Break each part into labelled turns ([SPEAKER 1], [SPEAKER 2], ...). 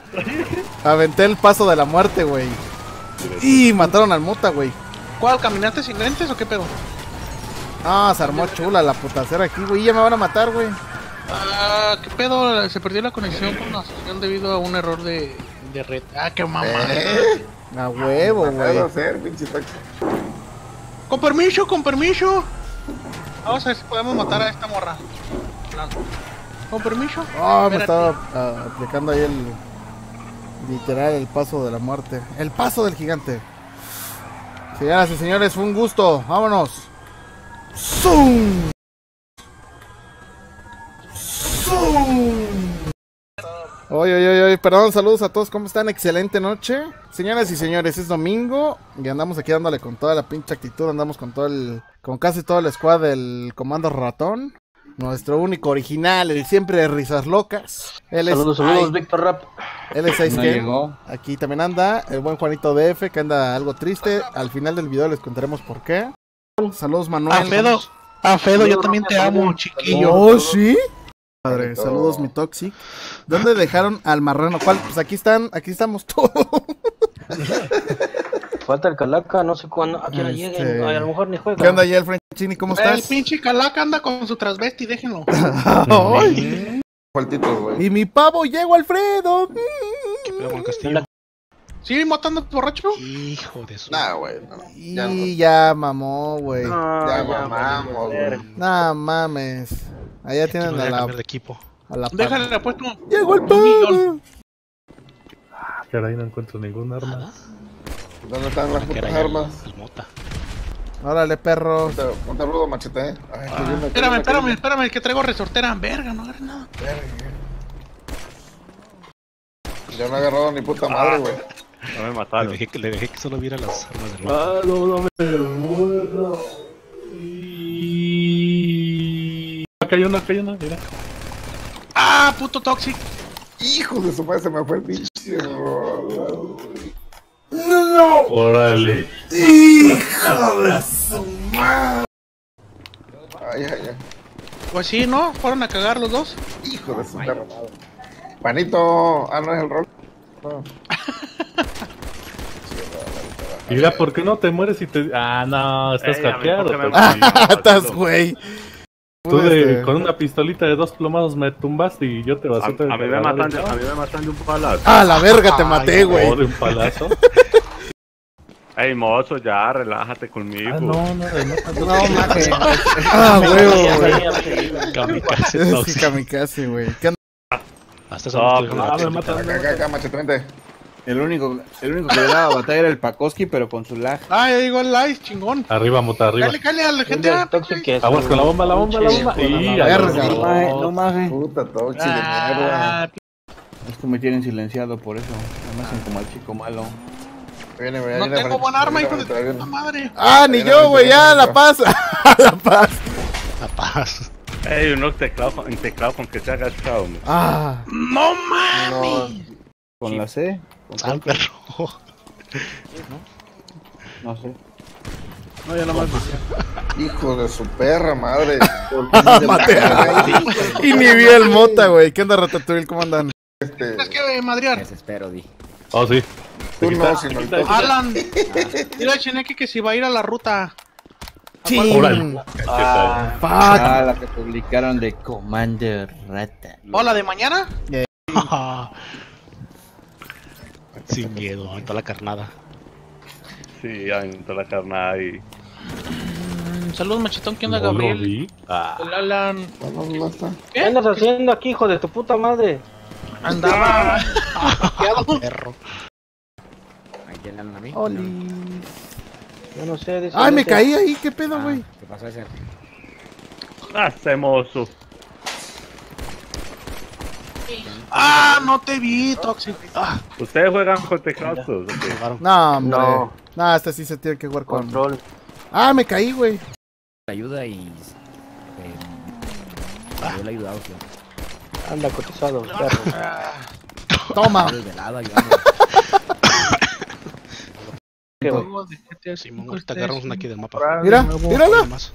[SPEAKER 1] Aventé el paso de la muerte, güey. Y mataron al Mota, güey.
[SPEAKER 2] ¿Cuál? ¿Caminaste sin lentes o qué pedo?
[SPEAKER 1] Ah, se armó chula la putacera aquí, güey. Ya me van a matar, güey.
[SPEAKER 2] Ah, ¿qué pedo? Se perdió la conexión con la sesión debido a un error de red. Ah, qué mamá.
[SPEAKER 1] A huevo, güey.
[SPEAKER 2] Con permiso, con permiso. Vamos a ver si podemos matar a esta morra. Con permiso.
[SPEAKER 1] Oh, me estaba aplicando ahí literal el paso de la muerte. El paso del gigante. Señoras y señores, fue un gusto. Vámonos. ¡Zoom! Oye, perdón, saludos a todos, ¿cómo están? Excelente noche. Señoras y señores, es domingo y andamos aquí dándole con toda la pinche actitud, andamos con con casi todo el squad del Comando Ratón. Nuestro único original, el siempre de risas locas.
[SPEAKER 3] Saludos, Víctor Rap.
[SPEAKER 1] Él es Ice Game. Aquí también anda el buen Juanito DF, que anda algo triste. Al final del video les contaremos por qué. Saludos, Manuel.
[SPEAKER 2] Fedo, yo también te amo, chiquillo.
[SPEAKER 1] Oh, ¿sí? Padre, saludos, mi Toxic. ¿Dónde dejaron al marrano? ¿Cuál? Pues aquí estamos todos.
[SPEAKER 3] Falta el Calaca, no sé cuándo, a quién lleguen, a lo mejor ni juega.
[SPEAKER 1] ¿Qué onda ahí, el Franchini? ¿Cómo estás?
[SPEAKER 2] El pinche Calaca anda con su transvesti, déjenlo.
[SPEAKER 4] Faltito, güey.
[SPEAKER 1] Y mi pavo llegó, Alfredo.
[SPEAKER 2] ¿Qué pedo con Castillo? ¿Sí matando borracho?
[SPEAKER 4] Hijo de su... Nah, güey, no.
[SPEAKER 1] Y ya mamó, güey.
[SPEAKER 4] Ya mamamos, güey.
[SPEAKER 1] Nah, mames. Allá tienen a la...
[SPEAKER 2] de equipo.
[SPEAKER 1] Déjale
[SPEAKER 2] apuesto.
[SPEAKER 1] ¡Llegó el pavo!
[SPEAKER 5] Caray, no encuentro ningún arma.
[SPEAKER 4] ¿Dónde están las putas armas?
[SPEAKER 1] Órale, perros.
[SPEAKER 4] Ponte rudo, machete,
[SPEAKER 2] Espérame, que traigo resortera. Verga, no agarré nada.
[SPEAKER 4] Ya no he agarrado ni puta madre, güey.
[SPEAKER 6] No me mataron.
[SPEAKER 2] Le dejé que solo viera las armas del
[SPEAKER 5] Ah, no me muero. Acá hay una, mira.
[SPEAKER 2] ¡Ah, puto Toxic!
[SPEAKER 4] Hijo de su madre, se me fue el pinche.
[SPEAKER 5] ¡No! ¡Órale!
[SPEAKER 4] ¡Hijo de su madre! Ay.
[SPEAKER 2] Pues sí, ¿no? Fueron a cagar los dos.
[SPEAKER 4] Hijo de su perra madre. Panito, no es el rol. No.
[SPEAKER 5] Mira, ¿por qué no te mueres y te...? Ah, no, estás hackeado.
[SPEAKER 1] Estás, güey.
[SPEAKER 5] Tú con una pistolita de 2 plomazos me tumbaste y yo te vas a...
[SPEAKER 6] A mí me matan de un palazo.
[SPEAKER 1] ¡Ah, la verga, te maté, güey!
[SPEAKER 5] ¿De un palazo?
[SPEAKER 6] Ey, mozo, ya, relájate conmigo.
[SPEAKER 5] Ah, no,
[SPEAKER 1] maje. Ah, güey. Kamikaze, güey. ¿Qué onda?
[SPEAKER 5] me matan.
[SPEAKER 4] Acá, machete, vente.
[SPEAKER 7] El único que le daba batalla era el Pakoski, pero con su lag.
[SPEAKER 2] Ah, ya llegó el Ice, chingón.
[SPEAKER 5] Arriba, Mota, arriba.
[SPEAKER 2] Dale a la gente.
[SPEAKER 5] Vamos con la bomba. Y
[SPEAKER 1] verga.
[SPEAKER 7] No maje.
[SPEAKER 4] Puta tochi de mierda.
[SPEAKER 7] Es que me tienen silenciado por eso. Me hacen como al chico malo.
[SPEAKER 2] No tengo buen arma, hijo de puta madre.
[SPEAKER 1] Ah, ni yo, güey, ya, la paz. La paz.
[SPEAKER 6] Ey, un teclado con que se haga agachado.
[SPEAKER 1] Ah.
[SPEAKER 2] No mames.
[SPEAKER 7] ¿Con la C?
[SPEAKER 2] Al perro.
[SPEAKER 7] No sé.
[SPEAKER 3] No, yo nomás.
[SPEAKER 4] Hijo de su perra madre.
[SPEAKER 1] Maté. Y ni vi el Mota, güey. ¿Qué onda, Ratatouille? ¿Cómo andan?
[SPEAKER 2] Tienes que madrear.
[SPEAKER 7] Desespero, di.
[SPEAKER 5] Oh, sí.
[SPEAKER 4] Tú no, sino el toque.
[SPEAKER 2] Alan, dile a Cheneque que si va a ir a la ruta.
[SPEAKER 7] La que publicaron de Commander Rata.
[SPEAKER 2] ¿O la de mañana?
[SPEAKER 8] Sin miedo, en toda la carnada.
[SPEAKER 6] Sí, en toda la carnada y...
[SPEAKER 2] Saludos, machetón, ¿qué onda, Gabriel? El Alan.
[SPEAKER 3] ¿Qué andas haciendo aquí, hijo de tu puta madre?
[SPEAKER 2] Andaba.
[SPEAKER 8] Perro.
[SPEAKER 7] ¿A quién andan a mí?
[SPEAKER 1] Oli.
[SPEAKER 3] Yo no sé.
[SPEAKER 1] Ay, me caí ahí, ¿qué pedo, güey?
[SPEAKER 7] ¿Qué pasó ese?
[SPEAKER 6] Hacemos.
[SPEAKER 2] Ah, no te vi, Toxic.
[SPEAKER 6] ¿Ustedes juegan con teclados?
[SPEAKER 1] No, hombre.
[SPEAKER 3] No.
[SPEAKER 1] No, este sí se tiene que jugar con...
[SPEAKER 3] Control.
[SPEAKER 1] Ah, me caí, güey.
[SPEAKER 7] Ayuda y... yo le he ayudado, tío.
[SPEAKER 3] Anda cotizado, perro.
[SPEAKER 1] Toma.
[SPEAKER 7] De lado, ayudando.
[SPEAKER 3] ¿Qué, güey?
[SPEAKER 2] Juego de GTA
[SPEAKER 8] Simón,
[SPEAKER 2] V,
[SPEAKER 8] ahorita agarramos una aquí del mapa.
[SPEAKER 1] Mira, mírala.
[SPEAKER 8] Más.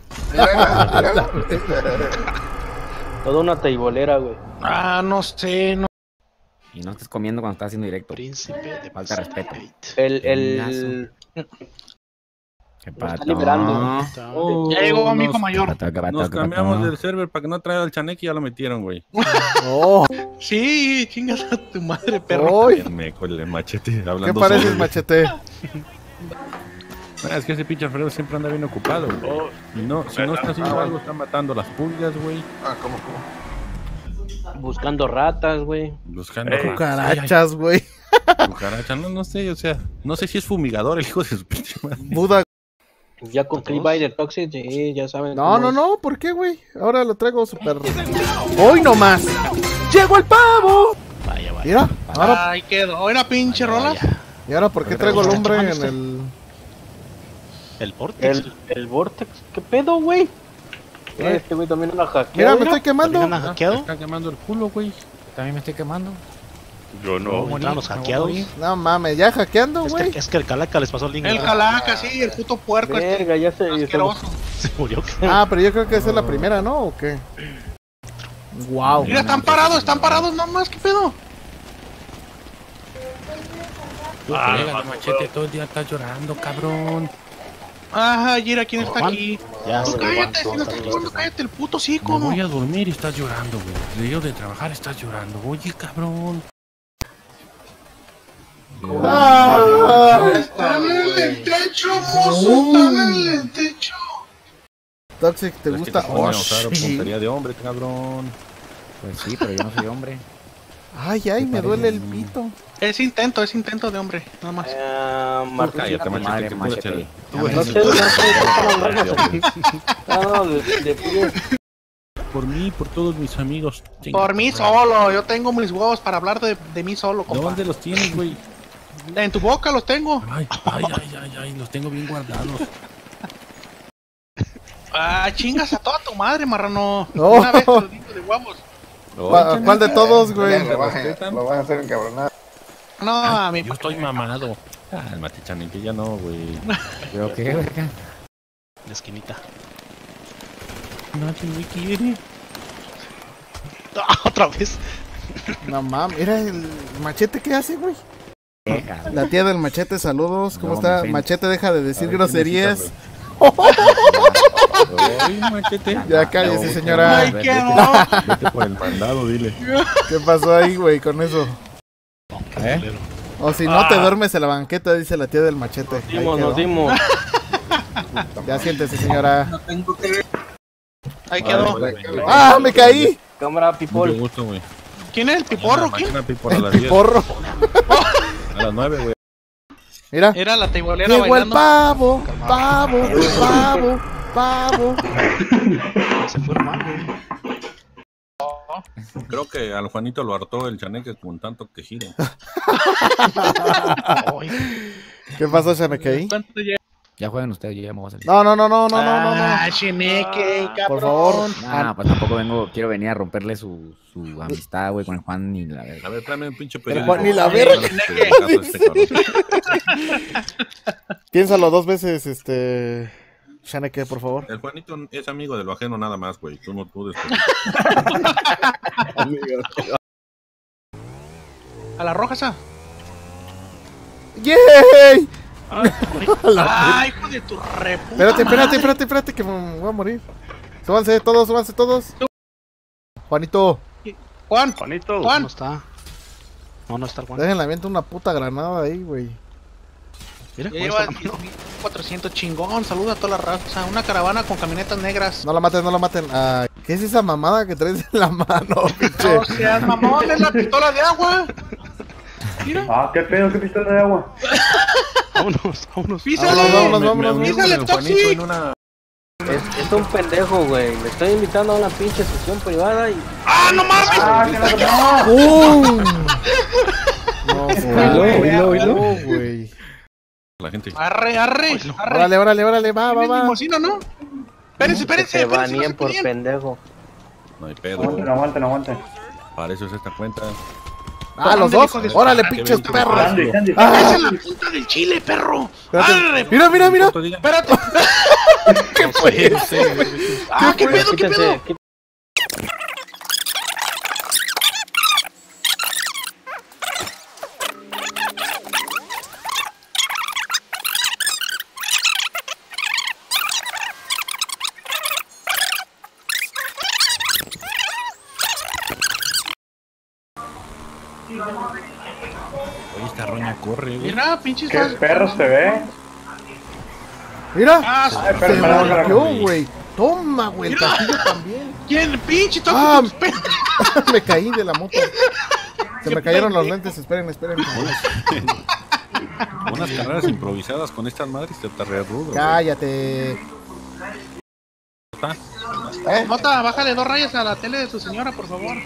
[SPEAKER 3] Toda una teibolera, güey.
[SPEAKER 2] Ah, no sé, no.
[SPEAKER 9] Y no estés comiendo cuando estás haciendo directo.
[SPEAKER 8] Príncipe de
[SPEAKER 9] Falta de respeto.
[SPEAKER 3] El...
[SPEAKER 9] Qué
[SPEAKER 3] Lo está
[SPEAKER 9] pato.
[SPEAKER 3] liberando.
[SPEAKER 2] Ya llegó mi hijo mayor.
[SPEAKER 5] Nos cambiamos del server para que no traiga el chaneque y ya lo metieron, güey.
[SPEAKER 1] Oh,
[SPEAKER 2] Sí, chingas a tu madre, perro.
[SPEAKER 1] oh,
[SPEAKER 5] Me con el machete hablando.
[SPEAKER 1] ¿qué pareces,
[SPEAKER 5] solo, güey.
[SPEAKER 1] machete?
[SPEAKER 5] Es que ese pinche Alfredo siempre anda bien ocupado, güey. Y no, si no está haciendo algo, está matando las pulgas, güey.
[SPEAKER 4] ¿Cómo?
[SPEAKER 3] Buscando ratas, güey.
[SPEAKER 5] Buscando
[SPEAKER 1] Cucarachas, güey.
[SPEAKER 5] cucarachas, no sé, o sea, no sé si es fumigador el hijo de su pinche madre.
[SPEAKER 1] Buda.
[SPEAKER 3] Ya con Free Biter Toxic, sí, ya saben.
[SPEAKER 1] No,
[SPEAKER 3] cómo
[SPEAKER 1] no, no, ¿por qué, güey? Ahora lo traigo super. ¡Hoy nomás! ¡Llegó el pavo!
[SPEAKER 8] Vaya, vaya.
[SPEAKER 1] Mira, ahora.
[SPEAKER 2] Ay, quedó. Era pinche rolas.
[SPEAKER 1] ¿Y ahora por qué traigo el hombre en el.
[SPEAKER 8] El Vortex.
[SPEAKER 3] El Vortex, ¿qué pedo, güey? Este güey también una hackea.
[SPEAKER 1] Mira, me estoy quemando.
[SPEAKER 8] ¿También han hackeado?
[SPEAKER 5] Está quemando el culo, güey.
[SPEAKER 9] También me estoy quemando.
[SPEAKER 6] Yo no.
[SPEAKER 8] ¿Cómo entraron los hackeados?
[SPEAKER 1] No mames, ya hackeando,
[SPEAKER 8] Es
[SPEAKER 1] güey.
[SPEAKER 8] que el Calaca les pasó el link.
[SPEAKER 2] El calaca, sí, el puto puerco este.
[SPEAKER 3] Verga, ya se...
[SPEAKER 2] Asqueroso.
[SPEAKER 8] Se murió.
[SPEAKER 1] Ah, pero yo creo que esa es la primera, ¿no? ¿O qué? Wow.
[SPEAKER 2] Mira, están parados nomás, ¿qué pedo?
[SPEAKER 5] El machete todo el día está llorando, cabrón.
[SPEAKER 2] Ajá, Gira, ¿quién está aquí?
[SPEAKER 8] Ya
[SPEAKER 2] No,
[SPEAKER 8] se
[SPEAKER 2] cállate, si no
[SPEAKER 8] levantó,
[SPEAKER 2] estás
[SPEAKER 8] está
[SPEAKER 2] jugando,
[SPEAKER 8] triste.
[SPEAKER 2] cállate el puto sí,
[SPEAKER 5] Me
[SPEAKER 2] ¿cómo?
[SPEAKER 5] voy a dormir y estás llorando, güey. Llego de trabajar, estás llorando. Oye, cabrón.
[SPEAKER 2] Están en el techo, mozo, están en el techo.
[SPEAKER 1] Toxic, ¿te
[SPEAKER 5] Es que
[SPEAKER 1] gusta?
[SPEAKER 5] te ponen
[SPEAKER 1] Oh,
[SPEAKER 5] a usar
[SPEAKER 1] sí.
[SPEAKER 5] puntería de hombre, cabrón.
[SPEAKER 9] Pues sí, pero yo no soy hombre.
[SPEAKER 1] Ay, ay, me duele el pito.
[SPEAKER 2] Es intento de hombre, nada más.
[SPEAKER 5] Cállate, machete,
[SPEAKER 9] Madre,
[SPEAKER 5] que tú eres
[SPEAKER 9] machete.
[SPEAKER 5] el-
[SPEAKER 3] No sé, no sé, no, de
[SPEAKER 5] Por mí, por todos mis amigos.
[SPEAKER 2] Por mí solo, yo tengo mis huevos para hablar de mí solo, compa.
[SPEAKER 5] ¿Dónde los tienes, güey?
[SPEAKER 2] En tu boca los tengo.
[SPEAKER 5] Ay, los tengo bien guardados.
[SPEAKER 2] Ah, chingas a toda tu madre, marrano.
[SPEAKER 1] No.
[SPEAKER 2] Una vez te lo digo de huevos.
[SPEAKER 1] ¿Cuál de todos, güey?
[SPEAKER 4] Lo vas a hacer encabronar.
[SPEAKER 2] No, a mi
[SPEAKER 5] Yo estoy mamado. Ah, el machechane, que ya no, güey.
[SPEAKER 9] ¿Pero qué, verga?
[SPEAKER 8] La esquinita.
[SPEAKER 5] Nadie me quiere.
[SPEAKER 8] Ah, otra vez.
[SPEAKER 1] No mames, mira el machete, ¿qué hace, güey?
[SPEAKER 9] Deja.
[SPEAKER 1] La tía del machete, saludos. ¿Cómo
[SPEAKER 9] No,
[SPEAKER 1] está?
[SPEAKER 9] me
[SPEAKER 1] Machete, deja de decir
[SPEAKER 5] A ver, ¿qué
[SPEAKER 1] groserías.
[SPEAKER 5] necesitas, Ay, machete.
[SPEAKER 1] Ya cállese, señora.
[SPEAKER 2] Ay, qué
[SPEAKER 5] Vete por el mandado, dile.
[SPEAKER 1] ¿Qué pasó ahí, güey, con eso?
[SPEAKER 9] ¿Eh?
[SPEAKER 1] O si no te duermes en la banqueta, dice la tía del machete. Ahí quedó.
[SPEAKER 3] Nos dimos.
[SPEAKER 1] Ya siéntese, señora.
[SPEAKER 2] Ahí quedó.
[SPEAKER 1] ¡Ah, me caí!
[SPEAKER 3] Cámara,
[SPEAKER 5] Mucho
[SPEAKER 3] people.
[SPEAKER 5] gusto, güey.
[SPEAKER 2] ¿Quién es el piporro? ¿Quién?
[SPEAKER 5] Mañana piporro a las
[SPEAKER 1] El
[SPEAKER 5] 10.
[SPEAKER 1] piporro.
[SPEAKER 5] A las 9, güey.
[SPEAKER 1] Mira.
[SPEAKER 2] Era la teibolera
[SPEAKER 1] Llegó el
[SPEAKER 2] bailando.
[SPEAKER 1] pavo, pavo, pavo, pavo.
[SPEAKER 8] Se fue hermano.
[SPEAKER 5] Creo que al Juanito lo hartó el chaneque con tanto que gire.
[SPEAKER 1] ¿Qué pasó, Shanekei?
[SPEAKER 2] ¿Cuánto llega?
[SPEAKER 9] Ya jueguen ustedes, yo ya me voy a salir.
[SPEAKER 1] No.
[SPEAKER 2] Ah, Cheneque, cabrón.
[SPEAKER 1] Por favor.
[SPEAKER 9] Ah, pues tampoco quiero venir a romperle su amistad, güey, con el Juan ni la verga.
[SPEAKER 5] A ver, tráeme un pinche
[SPEAKER 1] Pero
[SPEAKER 5] periódico.
[SPEAKER 1] Juan, ni la verga.
[SPEAKER 5] El
[SPEAKER 1] Piénsalo 2 veces, Shaneke, por favor.
[SPEAKER 5] Juanito es amigo de lo ajeno nada más, güey. Tú no puedes.
[SPEAKER 2] A la roja esa.
[SPEAKER 1] ¡Yay!
[SPEAKER 2] Ay, hijo de tu reputa.
[SPEAKER 1] Espérate, que me voy a morir. Súbanse todos. Juanito,
[SPEAKER 2] Juan,
[SPEAKER 6] Juanito.
[SPEAKER 2] Juan.
[SPEAKER 8] No está. No está el Juan.
[SPEAKER 1] déjenle aviento una puta granada ahí, güey.
[SPEAKER 8] Mira,
[SPEAKER 2] Ya
[SPEAKER 8] Juan
[SPEAKER 2] lleva
[SPEAKER 8] está la mano.
[SPEAKER 2] 400 chingón. Saluda a toda la raza. Una caravana con camionetas negras.
[SPEAKER 1] No la maten. Ay, ¿qué es esa mamada que traes en la mano, pinche?
[SPEAKER 2] No seas mamón, es la pistola de agua. Mira,
[SPEAKER 4] Ah, qué pedo, qué pistola de agua.
[SPEAKER 8] Vámonos.
[SPEAKER 2] písale.
[SPEAKER 1] Vámonos.
[SPEAKER 2] Písale, Toxic.
[SPEAKER 3] Es un pendejo, güey. Me estoy invitando a una pinche sesión privada y...
[SPEAKER 2] ¡Ah, no mames!
[SPEAKER 4] Ah, que no.
[SPEAKER 1] No, güey.
[SPEAKER 5] La gente.
[SPEAKER 2] Arre.
[SPEAKER 1] Órale, va.
[SPEAKER 2] Limosina, ¿no? Espérense.
[SPEAKER 3] Se banían por pendejo.
[SPEAKER 5] No hay pedo.
[SPEAKER 4] Aguanten.
[SPEAKER 5] Para eso es esta cuenta.
[SPEAKER 1] Ah, los dos. Órale, pinches perros.
[SPEAKER 2] ¡Esa es la punta del chile, perro! ¡Arre!
[SPEAKER 1] Mira.
[SPEAKER 2] Espérate.
[SPEAKER 1] ¿Qué fue?
[SPEAKER 2] ¡Ah, qué pedo, qué pedo!
[SPEAKER 5] Oye, esta roña corre, güey.
[SPEAKER 2] Mira, pinches
[SPEAKER 4] ¿Qué
[SPEAKER 2] más.
[SPEAKER 4] perro se ve?
[SPEAKER 1] Mira,
[SPEAKER 2] Ah,
[SPEAKER 1] se
[SPEAKER 4] pero no,
[SPEAKER 1] volteó,
[SPEAKER 5] güey.
[SPEAKER 1] güey. Toma, güey, el castillo también.
[SPEAKER 2] ¿Quién? Pinche toco
[SPEAKER 1] Ah,
[SPEAKER 2] tus pe-
[SPEAKER 1] me caí de la moto. Se me cayeron los lentes, esperen.
[SPEAKER 5] Unas carreras improvisadas con estas madres te re rudo, güey.
[SPEAKER 1] Cállate.
[SPEAKER 2] Nota, bájale 2 rayas a la tele de tu señora, por favor.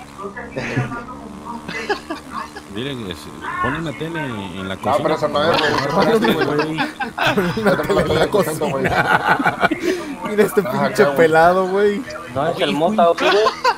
[SPEAKER 5] Dile que pon una tele en la
[SPEAKER 4] No,
[SPEAKER 5] cocina.
[SPEAKER 4] pero eso no es, güey.
[SPEAKER 1] Una tele en la cocina. Mira este pinche
[SPEAKER 4] güey.
[SPEAKER 1] pelado, güey.
[SPEAKER 3] No es el mota, güey.